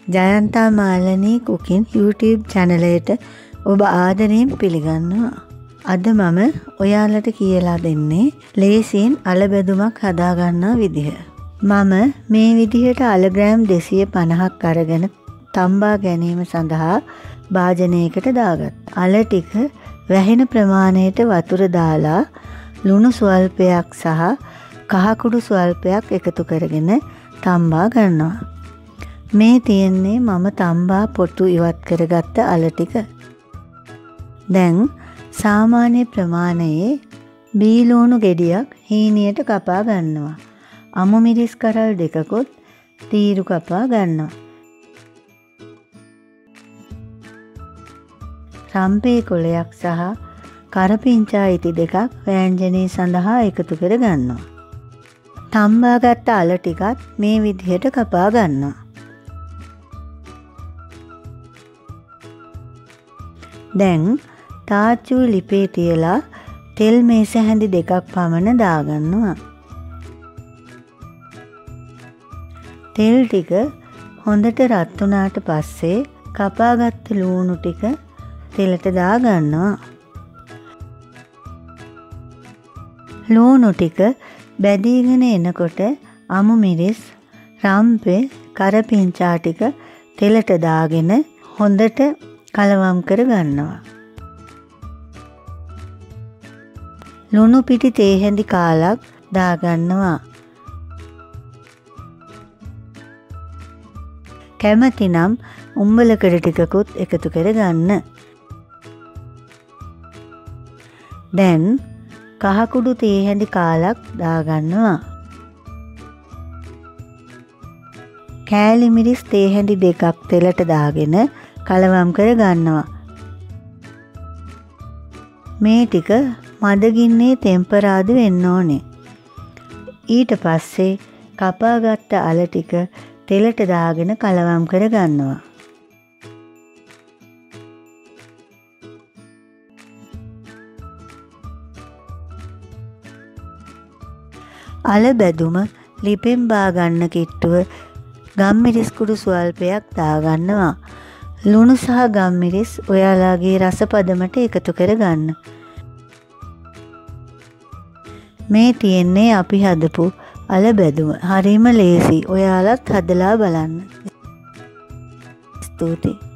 ජයන්තා Malani cooking YouTube channel එකට ඔබ ආදරයෙන් පිළිගන්නවා. අද මම ඔයාලට කියලා දෙන්නේ ලේසියෙන් අලබැදුමක් හදාගන්නා විදිහ. මම මේ විදිහට අල ග්‍රෑම් 250ක් අරගෙන තම්බා ගැනීම සඳහා භාජනයකට දාගත්තා. අල ටික වැහෙන ප්‍රමාණයට වතුර දාලා ලුණු ස්වල්පයක් සහ කහ කුඩු ස්වල්පයක් එකතු කරගෙන තම්බා ගන්නවා. මේ තියෙන්නේ මම තම්බා පොටු ඉවත් කරගත්ත අල ටික. දැන් සාමාන්‍ය ප්‍රමාණයේ බීලුණු ගෙඩියක් හීනියට කපා ගන්නවා. අමු මිරිස් කරල් දෙකකුත් තීරු කපා ගන්නවා. රම්පේ කොළයක් සහ කරපිංචා ඉති දෙකක් වෑංජනයේ සඳහා එකතු කර ගන්නවා. තම්බාගත්ත අල ටිකත් මේ විදිහට කපා ගන්නවා. දැන් තාච්චු ලිපේ තියලා තෙල් මේස හැඳි දෙකක් පමණ දාගන්නවා. තෙල් ටික හොඳට රත් වුණාට පස්සේ කපාගත්ත ලූණු ටික තෙලට දාගන්නවා. ලූණු ටික බැදීගෙන එනකොට අමු මිරිස්, රම්පේ, කරපිංචා ටික තෙලට දාගෙන හොඳට කලවම් කර ගන්නවා. ලුණු පිටි තේ හැඳි කාලක් දාගන්නවා. කැමතිනම් උම්බලකඩ ටිකකුත් එකතු කර ගන්න. දැන් කහ කුඩු තේ හැඳි කාලක් දාගන්නවා. කෑලි මිරිස් තේ හැඳි දෙකක් තෙලට දාගෙන කලවම් කර ගන්නවා. මේ ටික මදගින්නේ තෙම්පරාදු වෙන්න ඕනේ. ඊට පස්සේ කපාගත්ත අල ටික තෙලට දාගෙන කලවම් කර ගන්නවා. අල බැදුම ලිපෙන් බා ගන්න කිට්ටුව ගම්මිරිස් කුඩු ස්වල්පයක් දාගන්නවා. ලුණු සහ ගම්මිරිස් ඔයාලාගේ රස පදමට එකතු කර ගන්න. මේ තියෙන්නේ අපි හදපු අල බැදුම. හරිම ලේසි. ඔයාලත් හදලා බලන්න. ස්තුතියි.